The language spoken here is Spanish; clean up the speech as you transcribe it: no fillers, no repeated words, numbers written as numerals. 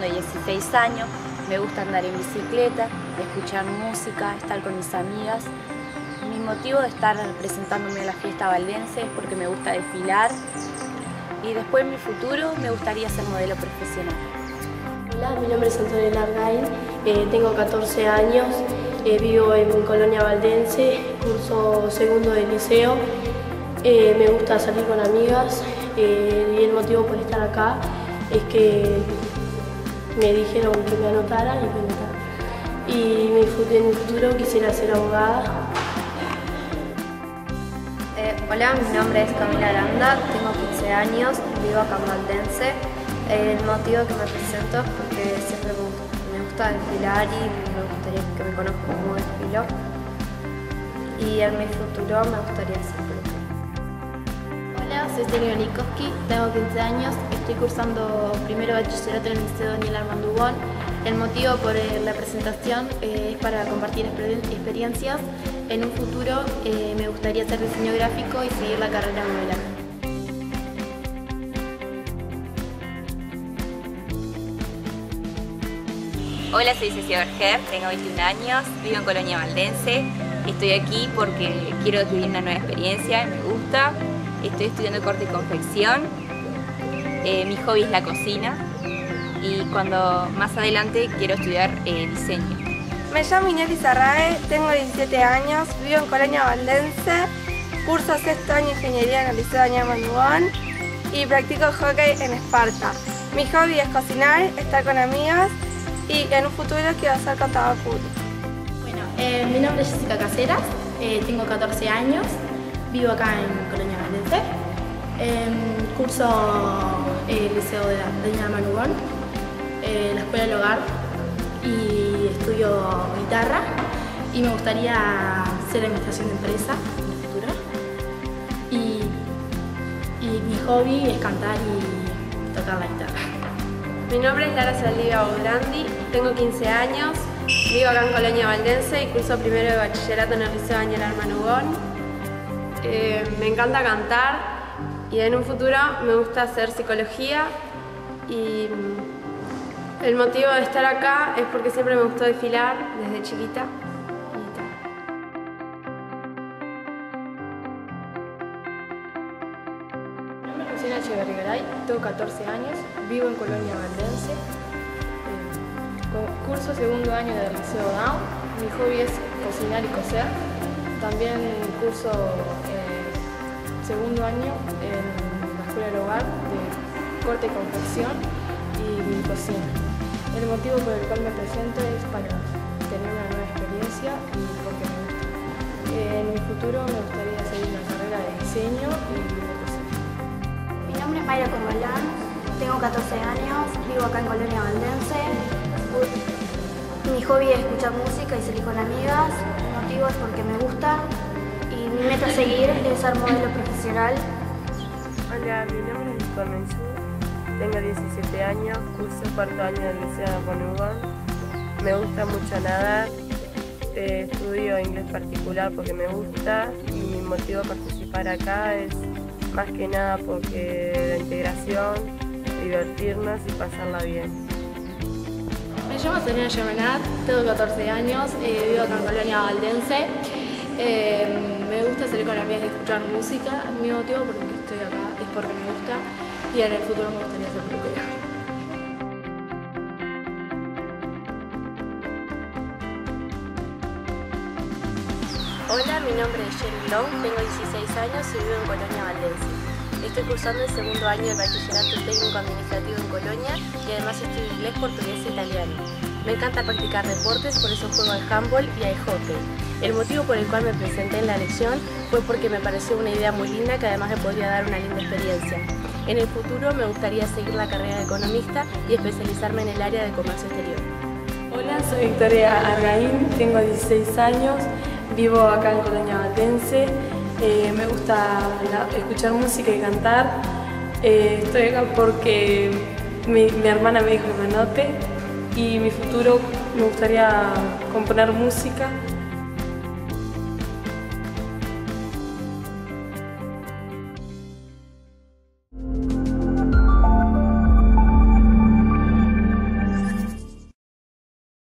de 16 años. Me gusta andar en bicicleta, escuchar música, estar con mis amigas. Mi motivo de estar presentándome a la fiesta valdense es porque me gusta desfilar y después en mi futuro me gustaría ser modelo profesional. Hola, mi nombre es Antonio Largain, tengo 14 años, vivo en Colonia Valdense, curso segundo de liceo. Me gusta salir con amigas y el motivo por estar acá es que me dijeron que me anotara y me anotaron. Y en mi futuro quisiera ser abogada. Hola, mi nombre es Camila Aranda, tengo 15 años, vivo acá en Valdense. El motivo que me presento es porque siempre me gusta desfilar y me gustaría que me conozcan como desfilo. Y en mi futuro me gustaría ser peluquera. Hola, soy Serena Nikowski, tengo 15 años, estoy cursando primero bachillerato en el Liceo Daniel Armando Ubón. El motivo por la presentación es para compartir experiencias. En un futuro me gustaría hacer diseño gráfico y seguir la carrera de modelaje. Hola, soy Cecilia Berger, tengo 21 años, vivo en Colonia Valdense. Estoy aquí porque quiero vivir una nueva experiencia, me gusta. Estoy estudiando corte y confección. Mi hobby es la cocina y cuando más adelante quiero estudiar diseño. Me llamo Inés Lizarrae, tengo 17 años, vivo en Colonia Valdense, curso sexto año de Ingeniería en el Liceo Daniel Armando Ubón y practico hockey en Esparta. Mi hobby es cocinar, estar con amigas y en un futuro quiero ser contador público. Bueno, mi nombre es Jessica Caseras, tengo 14 años, vivo acá en Colonia Valdense, curso el Liceo de Daniel Armando Ubón, la Escuela del Hogar y estudio guitarra y me gustaría hacer administración de empresa en el futuro. Y mi hobby es cantar y tocar la guitarra. Mi nombre es Lara Saldivia Bodrandi, tengo 15 años, vivo acá en Colonia Valdense y curso primero de bachillerato en el Liceo Daniel Armando Ubón. Me encanta cantar y en un futuro me gusta hacer psicología y el motivo de estar acá es porque siempre me gustó desfilar desde chiquita. Mi nombre es Luciana Echeverrigaray, tengo 14 años, vivo en Colonia Valdense, curso segundo año del Liceo Down. Mi hobby es cocinar y coser. También curso segundo año en la Escuela del Hogar de corte y confección y cocina. El motivo por el cual me presento es para tener una nueva experiencia y porque me gusta. En mi futuro me gustaría seguir una carrera de diseño y de cocina. Mi nombre es Mayra Corbalán, tengo 14 años, vivo acá en Colonia Valdense. Mi hobby es escuchar música y salir con amigas. El motivo es porque me gusta y mi meta a seguir es ser modelo profesional. Hola, mi nombre es Nicole Mensú, tengo 17 años, curso cuarto año del Liceo Armando Ubón. Me gusta mucho nadar, estudio inglés particular porque me gusta y mi motivo de participar acá es más que nada porque la integración, divertirnos y pasarla bien. Me llamo Serena Yemenat, tengo 14 años, vivo acá en Colonia Valdense. Me gusta salir con amigas y escuchar música. Mi motivo por el que estoy acá es porque me gusta y en el futuro me gustaría ser peluquera. Hola, mi nombre es Jenny Long, tengo 16 años y vivo en Colonia Valdense. Estoy cursando el segundo año de bachillerato técnico administrativo en Colonia y además estudio inglés, portugués e italiano. Me encanta practicar deportes, por eso juego al handball y al hockey. El motivo por el cual me presenté en la elección fue porque me pareció una idea muy linda que además me podría dar una linda experiencia. En el futuro me gustaría seguir la carrera de economista y especializarme en el área de comercio exterior. Hola, soy Victoria Argaín, tengo 16 años, vivo acá en Colonia Valdense. Me gusta escuchar música y cantar. Estoy acá porque mi hermana me dijo que me anote y mi futuro me gustaría componer música